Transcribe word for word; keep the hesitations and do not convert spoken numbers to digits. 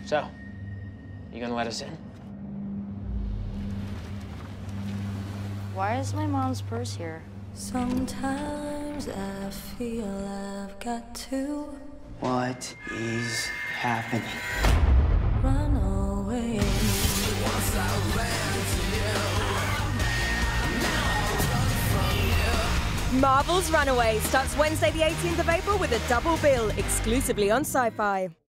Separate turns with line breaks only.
So, you gonna let us in?
Why is my mom's purse here?
Sometimes I feel I've got to.
What is happening?
Run away.
Marvel's Runaways starts Wednesday the eighteenth of April with a double bill exclusively on SyFy.